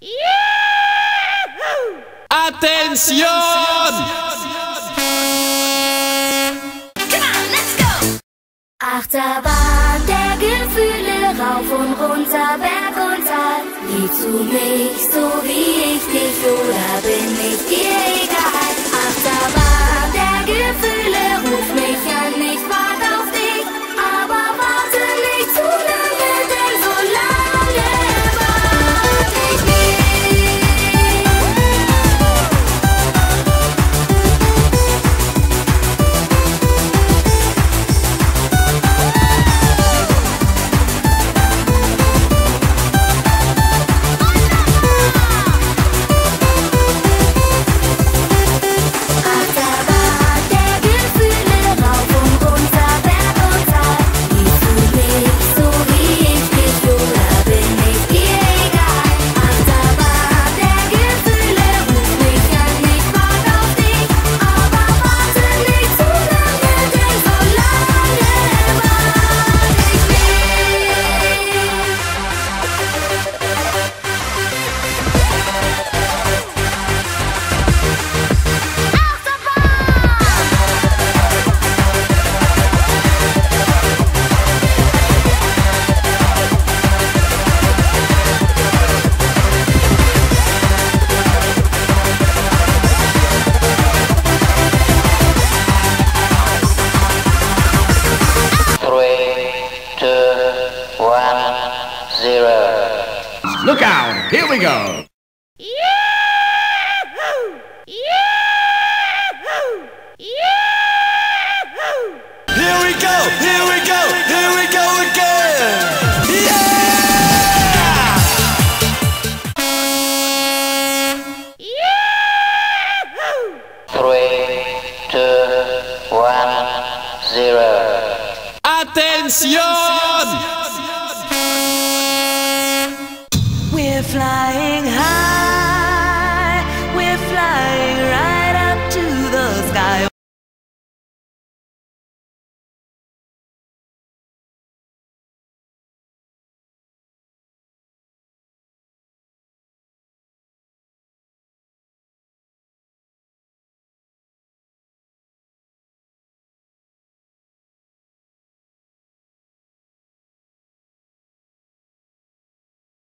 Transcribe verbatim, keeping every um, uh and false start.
Attention! Achterbahn der Gefühle, rauf und runter, Berg und Tal. Liebst du mich so wie ich dich oder bin ich dir egal? Achterbahn der Gefühle, ruf mich an, ich warte auf dich. Aber warte nicht zu lange, denn so lange warte ich nicht. Look out! Here we go! Yahoo! Yahoo! Yahoo! Here we go! Here we go! Here we go again! Yeah! Yahoo! Three, two, one, zero. Attention!